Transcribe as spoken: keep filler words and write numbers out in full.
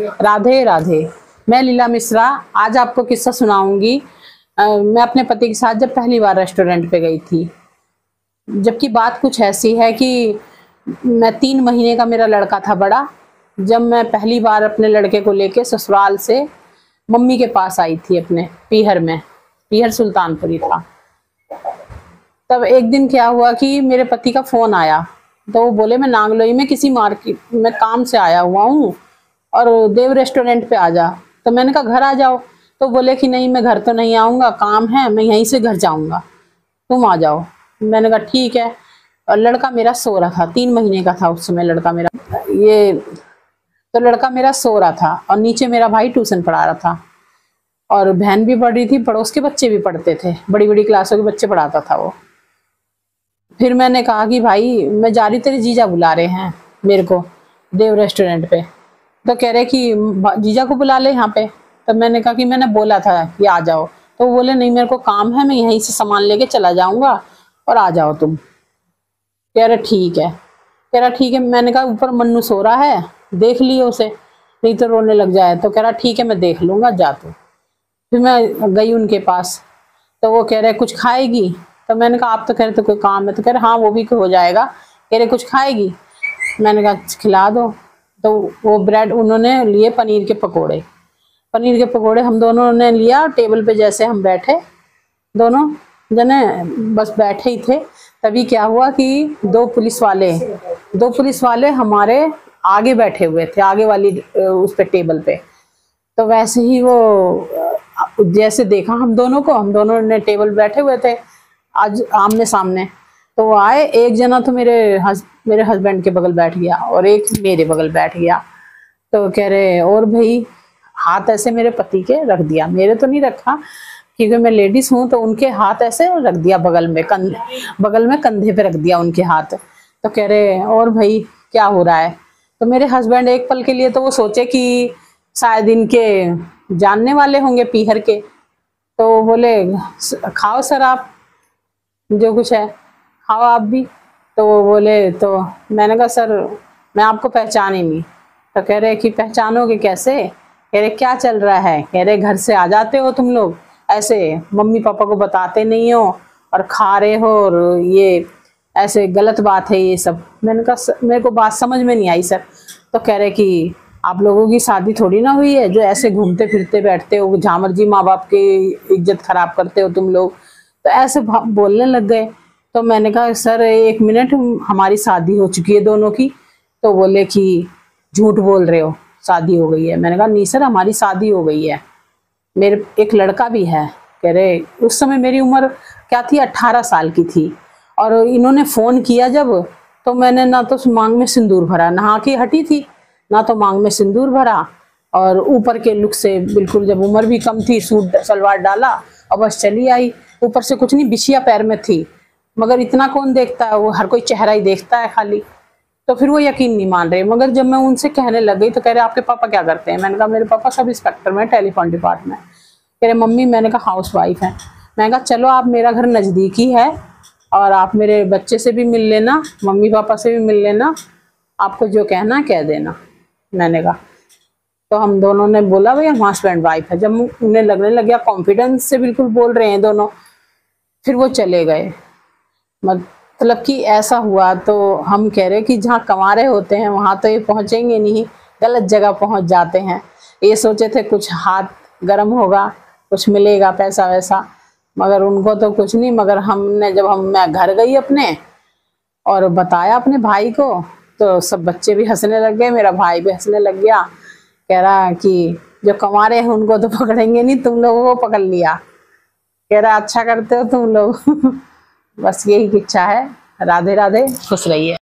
राधे राधे। मैं लीला मिश्रा आज आपको किस्सा सुनाऊंगी। मैं अपने पति के साथ जब पहली बार रेस्टोरेंट पे गई थी, जबकि बात कुछ ऐसी है कि मैं तीन महीने का मेरा लड़का था बड़ा, जब मैं पहली बार अपने लड़के को लेके ससुराल से मम्मी के पास आई थी अपने पीहर में, पीहर सुल्तानपुरी था। तब एक दिन क्या हुआ कि मेरे पति का फोन आया, तो वो बोले मैं नांगलोई में किसी मार्केट में काम से आया हुआ हूँ और देव रेस्टोरेंट पे आ जा। तो मैंने कहा घर आ जाओ, तो बोले कि नहीं मैं घर तो नहीं आऊँगा, काम है, मैं यहीं से घर जाऊँगा, तुम आ जाओ। मैंने कहा ठीक है। और लड़का मेरा सो रहा था, तीन महीने का था उस समय लड़का मेरा, ये तो लड़का मेरा सो रहा था और नीचे मेरा भाई ट्यूशन पढ़ा रहा था और बहन भी पढ़ रही थी, पड़ोस के बच्चे भी पढ़ते थे, बड़ी बड़ी क्लासों के बच्चे पढ़ाता था वो। फिर मैंने कहा कि भाई मैं जा रही, तेरे जीजा बुला रहे हैं मेरे को देव रेस्टोरेंट पे। तो कह रहे कि जीजा को बुला ले यहाँ पे। तो मैंने कहा कि मैंने बोला था कि आ जाओ, तो बोले नहीं मेरे को काम है, मैं यहीं से सामान लेके चला जाऊंगा और आ जाओ तुम। कह रहे ठीक है, कह रहा ठीक है। मैंने कहा ऊपर मन्नू सो रहा है, देख लियो उसे, नहीं तो रोने लग जाए। तो कह रहा ठीक है मैं देख लूंगा, जा तू। फिर मैं गई उनके पास, तो वो कह रहे कुछ खाएगी। तो मैंने कहा आप तो कह रहे थे कोई काम है, तो कह रहे हाँ वो भी हो जाएगा। कह रहे कुछ खाएगी, मैंने कहा खिला दो। तो वो ब्रेड उन्होंने लिए, पनीर के पकोड़े, पनीर के पकोड़े हम दोनों ने लिया। टेबल पे जैसे हम बैठे दोनों जने, बस बैठे ही थे, तभी क्या हुआ कि दो पुलिस वाले दो पुलिस वाले हमारे आगे बैठे हुए थे, आगे वाली उस पे टेबल पे। तो वैसे ही वो जैसे देखा हम दोनों को, हम दोनों ने टेबल बैठे हुए थे आज आमने सामने, तो वो आए। एक जना तो मेरे हस, मेरे हस्बैंड के बगल बैठ गया और एक मेरे बगल बैठ गया। तो कह रहे और भाई हाथ ऐसे मेरे पति के रख दिया, मेरे तो नहीं रखा क्योंकि मैं लेडीज हूँ, तो उनके हाथ ऐसे रख दिया बगल में, कंधे बगल में कंधे पे रख दिया उनके हाथ। तो कह रहे और भाई क्या हो रहा है। तो मेरे हस्बैंड एक पल के लिए तो वो सोचे कि शायद इनके जानने वाले होंगे पीहर के, तो बोले खाओ सर आप जो कुछ है, खाओ आप भी। तो वो बोले, तो मैंने कहा सर मैं आपको पहचान ही नहीं। तो कह रहे कि पहचानोगे कैसे। कह रहे क्या चल रहा है। कह रहे घर से आ जाते हो तुम लोग ऐसे, मम्मी पापा को बताते नहीं हो और खा रहे हो, और ये ऐसे गलत बात है ये सब। मैंने कहा मेरे को बात समझ में नहीं आई सर। तो कह रहे कि आप लोगों की शादी थोड़ी ना हुई है जो ऐसे घूमते फिरते बैठते हो, जहाँ मर्जी माँ बाप की इज्जत खराब करते हो तुम लोग। तो ऐसे बोलने लग गए। तो मैंने कहा सर एक मिनट, हमारी शादी हो चुकी है दोनों की। तो बोले कि झूठ बोल रहे हो, शादी हो गई है। मैंने कहा नहीं सर हमारी शादी हो गई है, मेरे एक लड़का भी है। कह रहे उस समय मेरी उम्र क्या थी, अट्ठारह साल की थी। और इन्होंने फ़ोन किया जब, तो मैंने ना तो मांग में सिंदूर भरा, नहा के हटी थी, ना तो मांग में सिंदूर भरा, और ऊपर के लुक से बिल्कुल, जब उम्र भी कम थी, सूट सलवार डाला और बस चली आई। ऊपर से कुछ नहीं, बिछिया पैर में थी, मगर इतना कौन देखता है, वो हर कोई चेहरा ही देखता है खाली। तो फिर वो यकीन नहीं मान रहे। मगर जब मैं उनसे कहने लग गई तो कह रहे आपके पापा क्या करते हैं। मैंने कहा मेरे पापा सब इंस्पेक्टर में, टेलीफोन डिपार्टमेंट। कह रहे मम्मी, मैंने कहा हाउस वाइफ है। मैंने कहा चलो आप, मेरा घर नज़दीकी है और आप मेरे बच्चे से भी मिल लेना, मम्मी पापा से भी मिल लेना, आपको जो कहना कह देना। मैंने कहा तो हम दोनों ने बोला भाई हम हस्बैंड वाइफ है। जब उन्हें लगने लग गया, कॉन्फिडेंस से बिल्कुल बोल रहे हैं दोनों, फिर वो चले गए। मतलब कि ऐसा हुआ। तो हम कह रहे कि जहाँ कमा रहे होते हैं वहाँ तो ये पहुँचेंगे नहीं, गलत जगह पहुँच जाते हैं। ये सोचे थे कुछ हाथ गर्म होगा, कुछ मिलेगा पैसा वैसा, मगर उनको तो कुछ नहीं। मगर हमने जब हम मैं घर गई अपने और बताया अपने भाई को, तो सब बच्चे भी हंसने लग गए, मेरा भाई भी हंसने लग गया। कह रहा कि जो कमा रहे हैं उनको तो पकड़ेंगे नहीं, तुम लोगों को पकड़ लिया। कह रहा अच्छा करते हो तुम लोग। बस यही इच्छा है। राधे राधे, खुश रहिए।